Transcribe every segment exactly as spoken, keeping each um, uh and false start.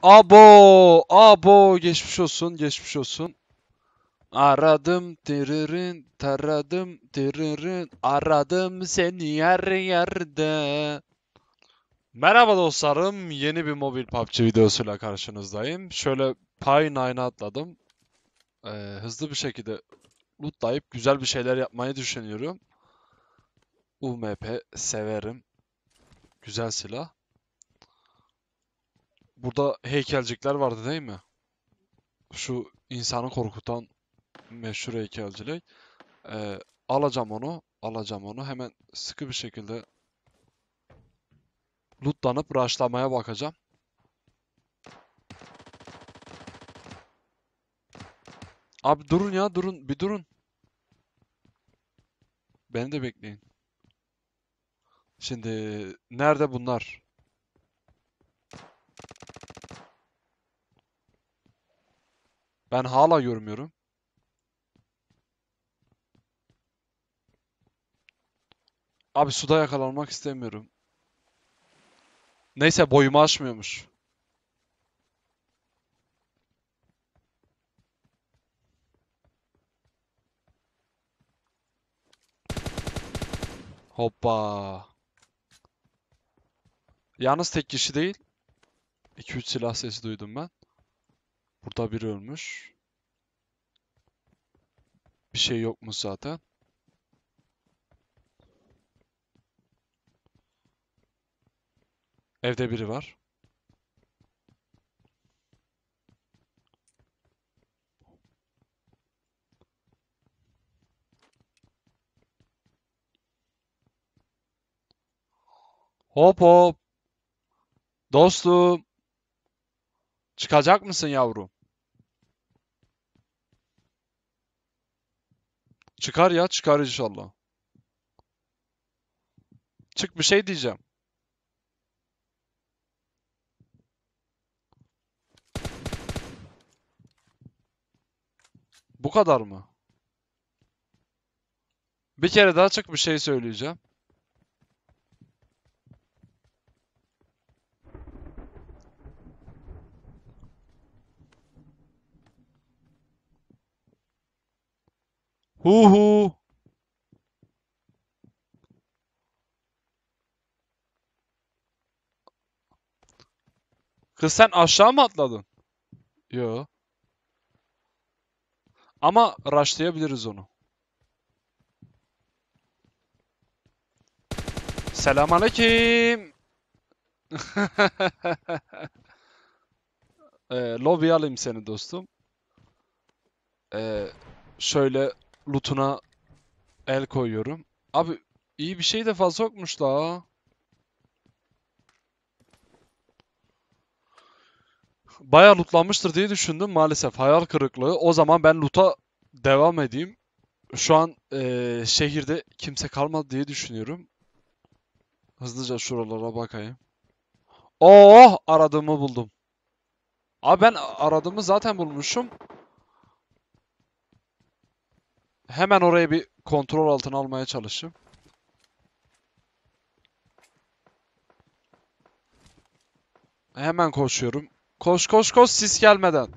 Abo, abo geçmiş olsun, geçmiş olsun. Aradım tiririn, taradım tiririn, aradım seni her yerde. Merhaba dostlarım, yeni bir mobil P U B G videosuyla karşınızdayım. Şöyle Pay nine'a atladım. Ee, hızlı bir şekilde lootlayıp güzel bir şeyler yapmayı düşünüyorum. U M P severim. Güzel silah. Burada heykelcikler vardı değil mi? Şu insanı korkutan meşhur heykelcilik. Ee, alacağım onu. Alacağım onu. Hemen sıkı bir şekilde lootlanıp rushlamaya bakacağım. Abi durun ya durun. Bir durun. Beni de bekleyin. Şimdi nerede bunlar? Ben hala görmüyorum. Abi suda yakalanmak istemiyorum. Neyse boyumu aşmıyormuş. Hoppa. Yalnız tek kişi değil. iki üç silah sesi duydum ben. Burada biri ölmüş. Bir şey yokmuş zaten. Evde biri var. Hop hop. Dostum. Çıkacak mısın yavrum? Çıkar ya, çıkar inşallah. Çık, bir şey diyeceğim. Bu kadar mı? Bir kere daha çık, bir şey söyleyeceğim. Hu hu. Kız sen aşağı mı atladın? Yo. Ama rushlayabiliriz onu. Selamünaleyküm. Ee, lobiye alayım seni dostum. Ee, şöyle lootuna el koyuyorum. Abi iyi bir şey de fazla yokmuş la. Bayağı lootlanmıştır diye düşündüm, maalesef hayal kırıklığı. O zaman ben loot'a devam edeyim. Şu an ee, şehirde kimse kalmadı diye düşünüyorum. Hızlıca şuralara bakayım. Oh, aradığımı buldum. Abi ben aradığımı zaten bulmuşum. Hemen oraya bir kontrol altına almaya çalışayım. Hemen koşuyorum. Koş koş koş, sis gelmeden.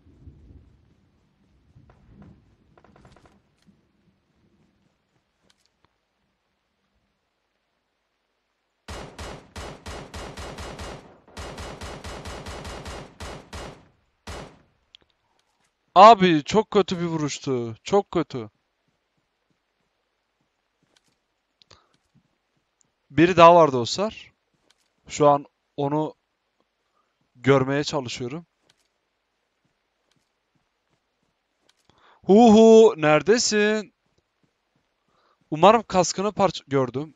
Abi çok kötü bir vuruştu. Çok kötü. Biri daha var dostlar. Şu an onu görmeye çalışıyorum. Hu hu, neredesin? Umarım kaskını parça gördüm.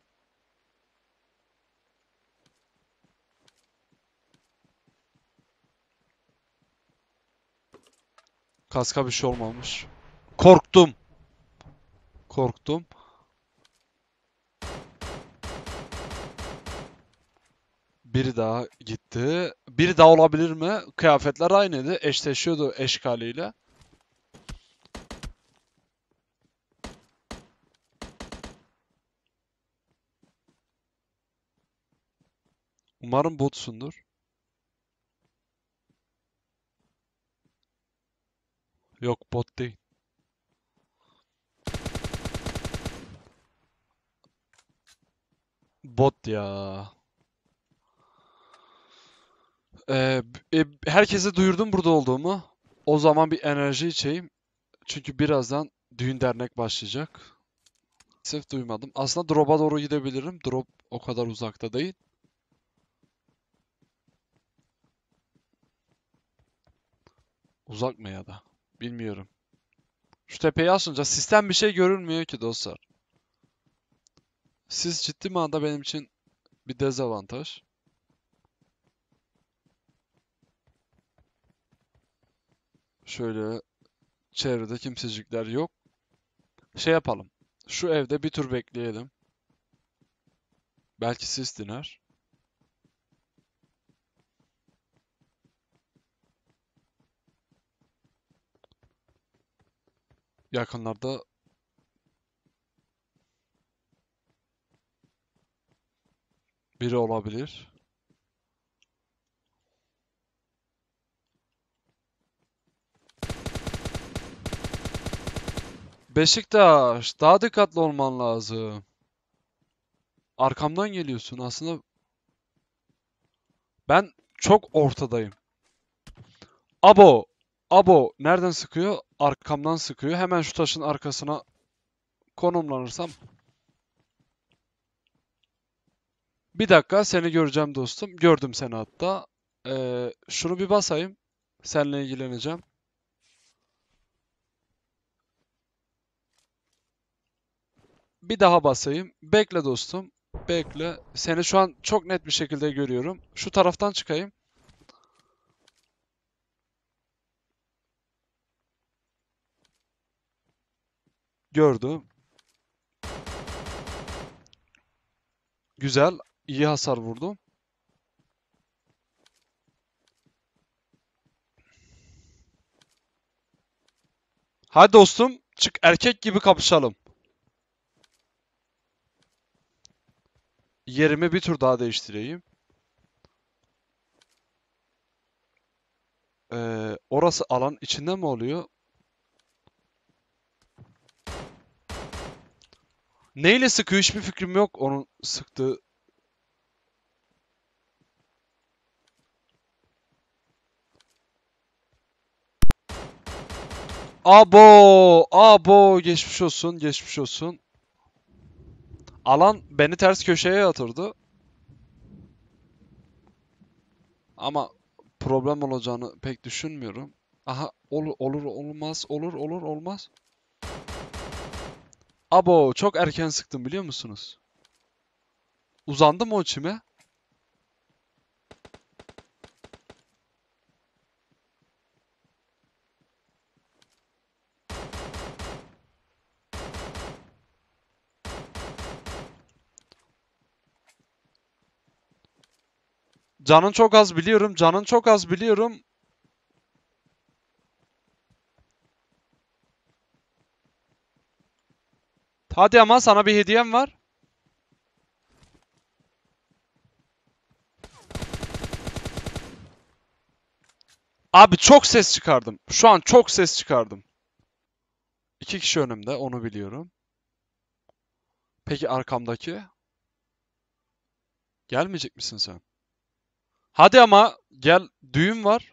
Kaska bir şey olmamış. Korktum. Korktum. Biri daha gitti. Biri daha olabilir mi? Kıyafetler aynıydı. Eşleşiyordu eşkaliyle. Umarım botsundur. Yok, bot değil. Bot ya. Ee, b- e, herkese duyurdum burada olduğumu. O zaman bir enerji içeyim. Çünkü birazdan düğün dernek başlayacak. Sırf duymadım. Aslında drop'a doğru gidebilirim. Drop o kadar uzakta değil. Uzak mı ya da? Bilmiyorum. Şu tepeyi açınca sistem bir şey görünmüyor ki dostlar. Siz ciddi manada benim için bir dezavantaj. Şöyle çevrede kimsecikler yok. Şey yapalım. Şu evde bir tur bekleyelim. Belki sis diner. Yakınlarda biri olabilir. Beşiktaş, daha dikkatli olman lazım. Arkamdan geliyorsun. Aslında ben çok ortadayım. Abo, abo nereden sıkıyor? Arkamdan sıkıyor. Hemen şu taşın arkasına konumlanırsam. Bir dakika, seni göreceğim dostum. Gördüm seni hatta. Ee, şunu bir basayım. Seninle ilgileneceğim. Bir daha basayım. Bekle dostum. Bekle. Seni şu an çok net bir şekilde görüyorum. Şu taraftan çıkayım. Gördüm. Güzel. İyi hasar vurdum. Hadi dostum. Çık, erkek gibi kapışalım. Yerimi bir tur daha değiştireyim. Ee, orası alan içinde mi oluyor? Neyle sıkıyor hiçbir fikrim yok onun sıktığı. Abo, abo, geçmiş olsun, geçmiş olsun. Alan beni ters köşeye yatırdı. Ama problem olacağını pek düşünmüyorum. Aha, olur olur olmaz, olur olur olmaz. Abo, çok erken sıktım biliyor musunuz? Uzandı mı o çime? Canın çok az biliyorum, canın çok az biliyorum. Hadi ama sana bir hediyem var. Abi çok ses çıkardım. Şu an çok ses çıkardım. İki kişi önümde, onu biliyorum. Peki arkamdaki? Gelmeyecek misin sen? Hadi ama gel, düğün var.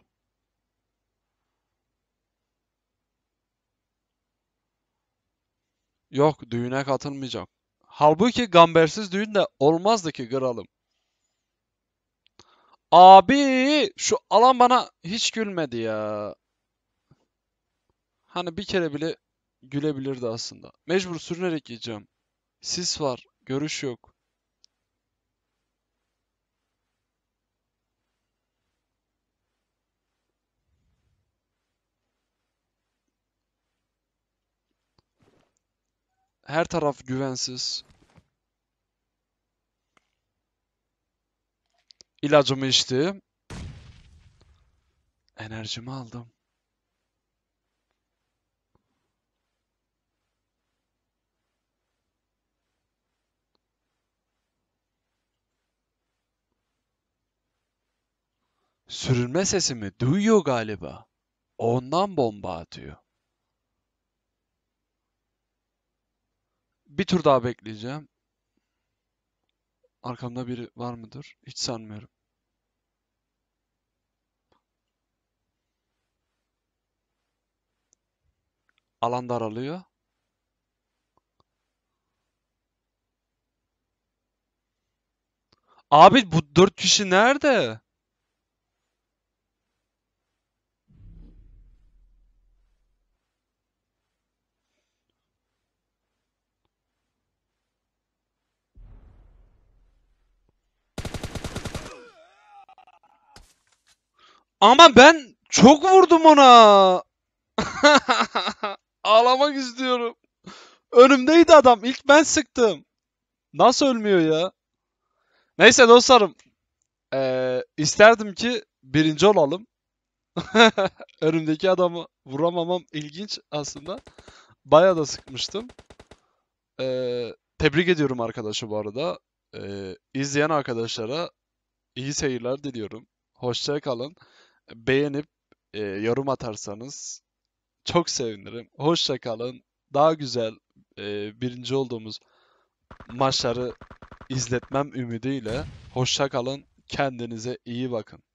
Yok, düğüne katılmayacağım. Halbuki gambersiz düğün de olmazdı ki kralım. Abi şu alan bana hiç gülmedi ya. Hani bir kere bile gülebilirdi aslında. Mecbur sürünerek gideceğim. Sis var, görüş yok. Her taraf güvensiz. İlacımı içtim. Enerjimi aldım. Sürünme sesimi duyuyor galiba. Ondan bomba atıyor. Bir tur daha bekleyeceğim. Arkamda biri var mıdır? Hiç sanmıyorum. Alan daralıyor. Abi bu dört kişi nerede? Ama ben çok vurdum ona. Ağlamak istiyorum. Önümdeydi adam. İlk ben sıktım. Nasıl ölmüyor ya? Neyse dostlarım. Eee isterdim ki birinci olalım. Önümdeki adamı vuramamam ilginç aslında. Bayağı da sıkmıştım. Eee, tebrik ediyorum arkadaşı bu arada. Eee izleyen arkadaşlara iyi seyirler diliyorum. Hoşça kalın. Beğenip eee, yorum atarsanız çok sevinirim. Hoşça kalın. Daha güzel eee, birinci olduğumuz maçları izletmem ümidiyle. Hoşça kalın. Kendinize iyi bakın.